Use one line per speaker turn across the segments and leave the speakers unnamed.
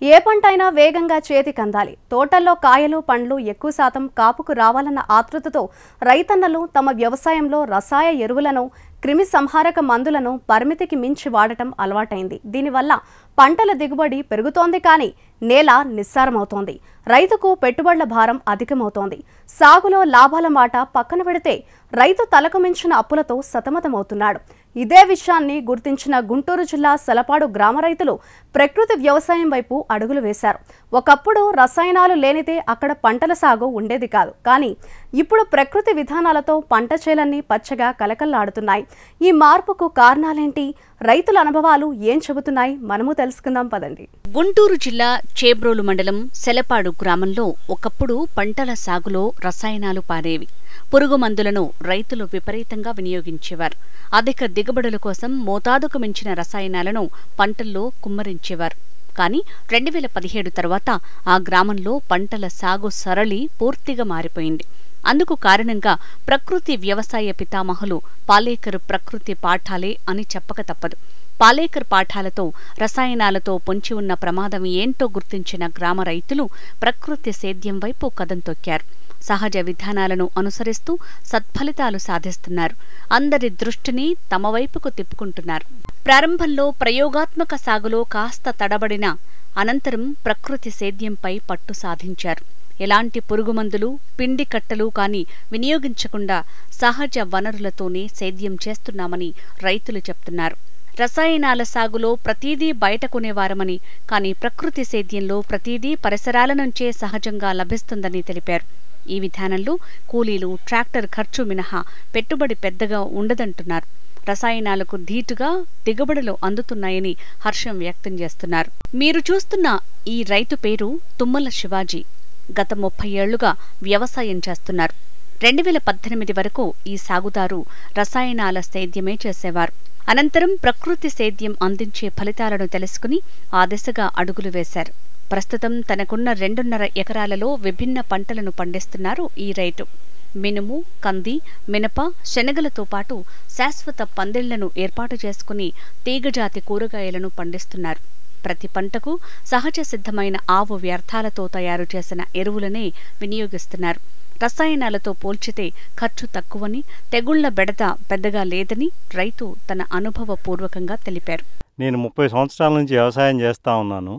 ఏ పంటైనా వేగంగా చేతికందాలి. తోటల్లో కాయలు పండ్లు ఎక్కువ శాతం కాపుకు రావాలన్న ఆతృతతో రైతన్నలు తమ వ్యవసాయంలో రసాయ ఎరువులను, క్రిమి సంహారక మందులను పరిమితికి మించి వాడటం అలవాటైంది. దీనివల్ల పంటల దిగుబడి పెరుగుతోంది, కానీ నేల నిస్సారమవుతోంది. రైతుకు పెట్టుబడుల భారం అధికమవుతోంది. సాగులో లాభాల మాట పక్కన పెడితే రైతు తలకు మించిన అప్పులతో సతమతమవుతున్నాడు. ఇదే విషయాన్ని గుర్తించిన గుంటూరు జిల్లా సలపాడు గ్రామ రైతులు ప్రకృతి వ్యవసాయం వైపు అడుగులు వేశారు. ఒకప్పుడు రసాయనాలు లేనిదే అక్కడ పంటల సాగు ఉండేది కాదు, కానీ ఇప్పుడు ప్రకృతి విధానాలతో పంట చేలన్నీ పచ్చగా కలకల్లాడుతున్నాయి. ఈ మార్పుకు కారణాలేంటి? రైతుల అనుభవాలు ఏం చెబుతున్నాయి? మనము తెలుసుకుందాం పదండి.
గుంటూరు జిల్లా చేబ్రోలు మండలం సెలపాడు గ్రామంలో ఒకప్పుడు పంటల సాగులో రసాయనాలు పారేవి. పురుగు మందులను రైతులు విపరీతంగా వినియోగించేవారు. అధిక దిగుబడుల కోసం మోతాదుకు మించిన రసాయనాలను పంటల్లో కుమ్మరించేవారు. కానీ 2017 తర్వాత ఆ గ్రామంలో పంటల సాగు సరళి పూర్తిగా మారిపోయింది. అందుకు కారణంగా ప్రకృతి వ్యవసాయ పితామహులు పాలేకర్ ప్రకృతి పాఠాలే అని చెప్పక తప్పదు. పాలేకర్ పాఠాలతో రసాయనాలతో పొంచి ఉన్న ప్రమాదం ఏంటో గుర్తించిన గ్రామ రైతులు ప్రకృతి సేద్యం వైపు కదం తొక్కారు. సహజ విధానాలను అనుసరిస్తూ సత్ఫలితాలు సాధిస్తున్నారు. అందరి దృష్టిని తమ వైపుకు తిప్పుకుంటున్నారు. ప్రారంభంలో ప్రయోగాత్మక సాగులో కాస్త తడబడిన అనంతరం ప్రకృతి సేద్యంపై పట్టు సాధించారు. ఎలాంటి పురుగుమందులు, పిండి కట్టలు కాని వినియోగించకుండా సహజ వనరులతోనే సేద్యం చేస్తున్నామని రైతులు చెప్తున్నారు. రసాయనాల సాగులో ప్రతీదీ బయట కొనేవారమని, కానీ ప్రకృతి సేద్యంలో ప్రతీదీ పరిసరాల నుంచే సహజంగా లభిస్తుందని తెలిపారు. ఈ విధానంలో కూలీలు, ట్రాక్టర్ ఖర్చు మినహా పెట్టుబడి పెద్దగా ఉండదంటున్నారు. రసాయనాలకు ధీటుగా దిగుబడులు అందుతున్నాయని హర్షం వ్యక్తం చేస్తున్నారు. మీరు చూస్తున్న ఈ రైతు పేరు తుమ్మల శివాజీ. గత 30 ఏళ్లుగా వ్యవసాయం చేస్తున్నారు. 2018 వరకు ఈ సాగుదారు రసాయనాల సేద్యమే చేసేవారు. అనంతరం ప్రకృతి సేద్యం అందించే ఫలితాలను తెలుసుకుని ఆ దిశగా అడుగులు వేశారు. ప్రస్తుతం తనకున్న 2.5 ఎకరాలలో విభిన్న పంటలను పండిస్తున్నారు ఈ రైతు. మినుము, కంది, మినప, శనగలతో పాటు శాశ్వత పందిళ్లను ఏర్పాటు చేసుకుని తీగజాతి కూరగాయలను పండిస్తున్నారు. ప్రతి పంటకు సహజ సిద్ధమైన ఆవు వ్యర్థాలతో తయారు చేసిన ఎరువులనే వినియోగిస్తున్నారు. రసాయనాలతో పోల్చితే ఖర్చు తక్కువని, తెగుళ్ల బెడద పెద్దగా లేదని రైతు తన అనుభవపూర్వకంగా తెలిపారు.
నేను 30 సంవత్సరాల నుంచి వ్యవసాయం చేస్తూ ఉన్నాను.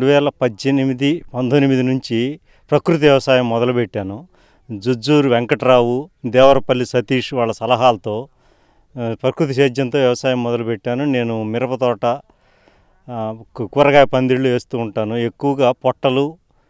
2018-19 నుంచి ప్రకృతి వ్యవసాయం మొదలుపెట్టాను. జుజ్జూరు వెంకట్రావు, దేవరపల్లి సతీష్ వాళ్ళ సలహాలతో ప్రకృతి సేద్యంతో వ్యవసాయం మొదలుపెట్టాను. నేను మిరప తోట, కూరగాయ పందిళ్ళు వేస్తూ ఉంటాను. ఎక్కువగా పొట్టలు,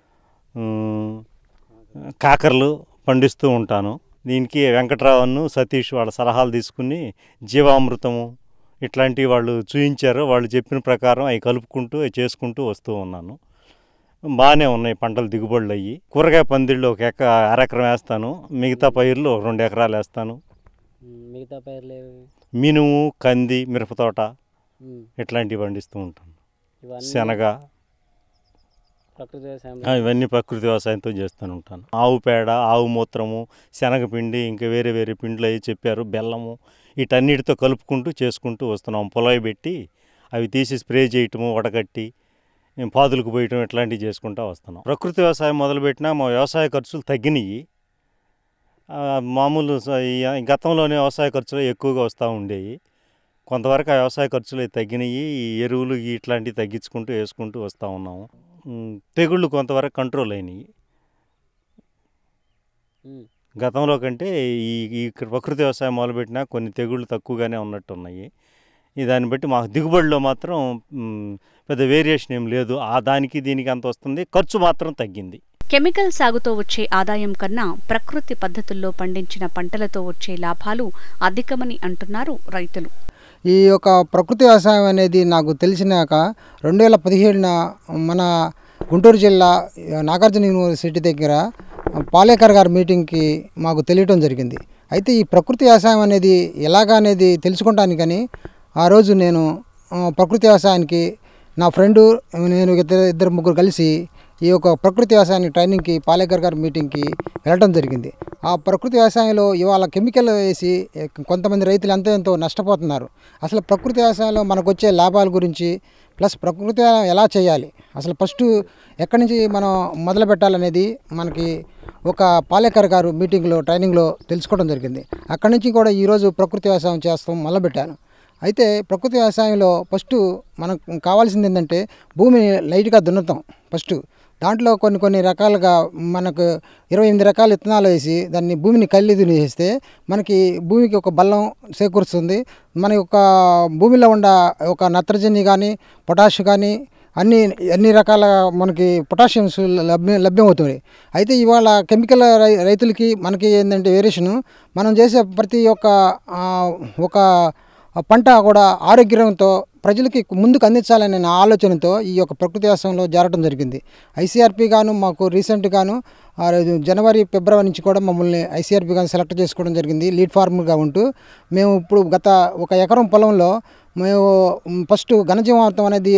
కాకరలు పండిస్తూ ఉంటాను. దీనికి వెంకట్రావును, సతీష్ వాళ్ళ సలహాలు తీసుకుని జీవామృతము ఇట్లాంటివి వాళ్ళు చూయించారు. వాళ్ళు చెప్పిన ప్రకారం అవి కలుపుకుంటూ చేసుకుంటూ వస్తూ ఉన్నాను. బాగానే ఉన్నాయి పంటలు, దిగుబడులు అయ్యి. కూరగాయ పందిళ్ళు ఒక అరెకరం వేస్తాను. మిగతా పైర్లు 2 ఎకరాలు వేస్తాను.
మిగతా పైర్లు
మినుము, కంది, మిరపతోట ఇట్లాంటివి పండిస్తూ ఉంటాను. శనగ, ఇవన్నీ ప్రకృతి వ్యవసాయంతో చేస్తూ ఉంటాను. ఆవు పేడ, ఆవు మూత్రము, శనగపిండి, ఇంకా వేరే వేరే పిండిలు అవి చెప్పారు, బెల్లము, వీటన్నిటితో కలుపుకుంటూ చేసుకుంటూ వస్తున్నాం. పొలాయి పెట్టి అవి తీసి స్ప్రే చేయటము, వడకట్టి పాదులకు పోయటం ఇట్లాంటివి చేసుకుంటూ వస్తున్నాం. ప్రకృతి వ్యవసాయం మొదలుపెట్టినా మా వ్యవసాయ ఖర్చులు తగ్గినాయి. మామూలు గతంలోనే వ్యవసాయ ఖర్చులు ఎక్కువగా వస్తూ ఉండేవి. కొంతవరకు ఆ వ్యవసాయ ఖర్చులు తగ్గినాయి. ఈ ఎరువులు ఇట్లాంటివి తగ్గించుకుంటూ వేసుకుంటూ వస్తూ ఉన్నాము. తెగుళ్ళు కొంతవరకు కంట్రోల్ అయినాయి. గతంలో కంటే ఈ ప్రకృతి వ్యవసాయం మొదలుపెట్టినా కొన్ని తెగుళ్ళు తక్కువగానే ఉన్నట్టు ఉన్నాయి. దాన్ని బట్టి మాకు దిగుబడిలో మాత్రం పెద్ద వేరియేషన్ ఏం లేదు. దానికి దీనికి అంత వస్తుంది, ఖర్చు మాత్రం తగ్గింది.
కెమికల్ సాగుతో వచ్చే ఆదాయం కన్నా ప్రకృతి పద్ధతుల్లో పండించిన పంటలతో వచ్చే లాభాలు అధికమని అంటున్నారు రైతులు.
ఈ యొక్క ప్రకృతి వ్యవసాయం అనేది నాకు తెలిసినాక 2017న మన గుంటూరు జిల్లా నాగార్జున యూనివర్సిటీ దగ్గర పాలేకర్ గారి మీటింగ్కి మాకు తెలియటం జరిగింది. అయితే ఈ ప్రకృతి వ్యవసాయం అనేది ఎలాగా అనేది తెలుసుకుంటానికని ఆ రోజు నేను ప్రకృతి వ్యవసాయానికి నా ఫ్రెండు, నేను ఇద్దరు ముగ్గురు కలిసి ఈ యొక్క ప్రకృతి వ్యవసాయానికి ట్రైనింగ్కి పాలేకర్ గారి మీటింగ్కి వెళ్ళటం జరిగింది. ఆ ప్రకృతి వ్యవసాయంలో ఇవాళ కెమికల్ వేసి కొంతమంది రైతులు ఎంతో నష్టపోతున్నారు. అసలు ప్రకృతి వ్యవసాయంలో మనకు వచ్చే లాభాల గురించి ప్లస్ ప్రకృతి ఎలా చేయాలి, అసలు ఫస్ట్ ఎక్కడి నుంచి మనం మొదలు పెట్టాలనేది మనకి ఒక పాలేకర్ గారు మీటింగ్లో ట్రైనింగ్లో తెలుసుకోవడం జరిగింది. అక్కడి నుంచి కూడా ఈరోజు ప్రకృతి వ్యవసాయం చేస్తాం మొదలుపెట్టాను. అయితే ప్రకృతి వ్యవసాయంలో ఫస్ట్ మనకు కావాల్సింది ఏంటంటే భూమిని లైట్గా దున్నుతాం ఫస్ట్. దాంట్లో కొన్ని రకాలుగా మనకు 28 రకాల విత్తనాలు వేసి దాన్ని భూమిని కళ్ళి దున్నేస్తే మనకి భూమికి ఒక బలం చేకూరుస్తుంది. మన యొక్క భూమిలో ఉన్న ఒక నత్రజని కానీ పొటాష్ కానీ అన్ని రకాల మనకి పొటాషియమ్స్ లభ్యమవుతుంది. అయితే ఇవాళ కెమికల్ రైతులకి మనకి ఏంటంటే వేరియేషను, మనం చేసే ప్రతి ఒక్క పంట కూడా ఆరోగ్యంతో ప్రజలకి ముందుకు అందించాలనే ఆలోచనతో ఈ యొక్క ప్రకృతి వ్యవసాయంలో చేరడం జరిగింది. ఐసీఆర్పీ గాను మాకు రీసెంట్గాను జనవరి ఫిబ్రవరి నుంచి కూడా మమ్మల్ని ఐసీఆర్పీ గాను సెలెక్ట్ చేసుకోవడం జరిగింది లీడ్ ఫార్మర్గా ఉంటూ. మేము ఇప్పుడు గత 1 ఎకరం పొలంలో మేము ఫస్ట్ ఘనజీవామృతం అనేది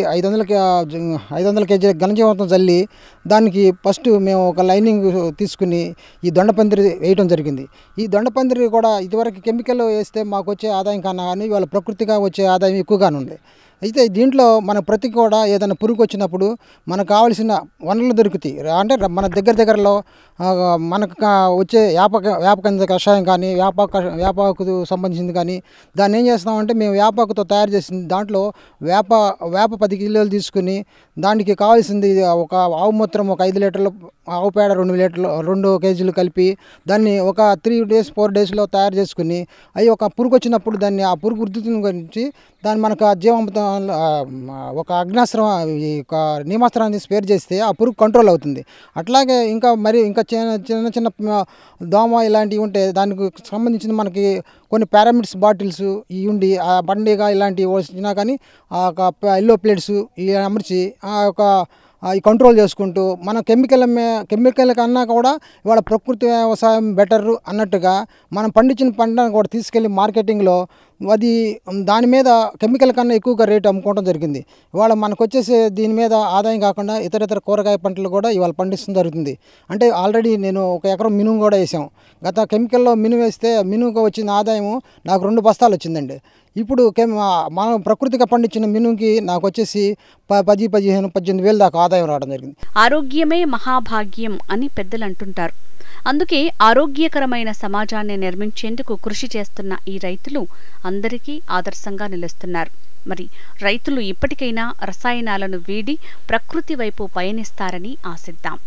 500 కేజీల ఘనజీవామృతం చల్లి దానికి ఫస్ట్ మేము ఒక లైనింగ్ తీసుకుని ఈ దొండపందిరి వేయడం జరిగింది. ఈ దొండపందిరి కూడా ఇదివరకు కెమికల్ వేస్తే మాకు వచ్చే ఆదాయం కన్నా కానీ ఇవాళ ప్రకృతిగా వచ్చే ఆదాయం ఎక్కువగానే ఉంది. అయితే దీంట్లో మన ప్రతి కూడా ఏదైనా పురుగు వచ్చినప్పుడు మనకు కావాల్సిన వనరులు దొరుకుతాయి. అంటే మన దగ్గరలో మనకు వచ్చే వేపకంద కషాయం కానీ వేపాకు సంబంధించింది కానీ దాన్ని ఏం చేస్తామంటే మేము వేపాకుతో తయారు చేసింది దాంట్లో వేప 10 కిలోలు తీసుకుని దానికి కావాల్సింది ఒక ఆవు మూత్రం ఒక 5 లీటర్లు, ఆవు పేడ 2 కేజీలు కలిపి దాన్ని ఒక 3 days 4 daysలో తయారు చేసుకుని అవి ఒక పురుగు వచ్చినప్పుడు దాన్ని ఆ పురుగు వృద్ధిని గురించి దాన్ని మనకు జీవామృతం ఒక అగ్నాస్త్రం ఒక నీమాస్త్రాన్ని స్పేర్ చేస్తే ఆ పురుగు కంట్రోల్ అవుతుంది. అట్లాగే ఇంకా చిన్న దోమ ఇలాంటివి ఉంటే దానికి సంబంధించిన మనకి కొన్ని పారామిడ్స్ బాటిల్స్ ఇవి ఉండి ఆ బండిగా ఇలాంటివి వచ్చినా కానీ ఆ ఎల్లో ప్లేట్స్ ఇవి అమర్చి ఈ కంట్రోల్ చేసుకుంటూ మన కెమికల్ కన్నా కూడా ఇవాళ ప్రకృతి వ్యవసాయం బెటరు అన్నట్టుగా మనం పండించిన పంటను కూడా తీసుకెళ్ళి మార్కెటింగ్లో అది దాని మీద కెమికల్ కన్నా ఎక్కువగా రేటు అమ్ముకోవడం జరిగింది. ఇవాళ మనకు వచ్చేసే దీని మీద ఆదాయం కాకుండా ఇతర కూరగాయ పంటలు కూడా ఇవాళ పండిస్తూ జరుగుతుంది. అంటే ఆల్రెడీ నేను 1 ఎకరం మినుము కూడా వేసాం. గత కెమికల్లో మినుము వేస్తే మినుముగా వచ్చిన ఆదాయము నాకు 2 బస్తాలు వచ్చిందండి. ఇప్పుడు మనం ప్రకృతిగా పండించిన మినుముకి నాకు వచ్చేసి 10, 15, 18 వేలు దాకా ఆదాయం రావడం జరిగింది.
ఆరోగ్యమే మహాభాగ్యం అని పెద్దలు అంటుంటారు. అందుకే ఆరోగ్యకరమైన సమాజాన్ని నిర్మించేందుకు కృషి చేస్తున్న ఈ రైతులు అందరికీ ఆదర్శంగా నిలుస్తున్నారు. మరి రైతులు ఇప్పటికైనా రసాయనాలను వీడి ప్రకృతి వైపు పయనిస్తారని ఆశిద్దాం.